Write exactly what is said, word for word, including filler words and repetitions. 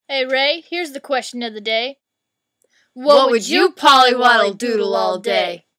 Hey Ray, here's the question of the day. What, what would you polywaddle doodle all day?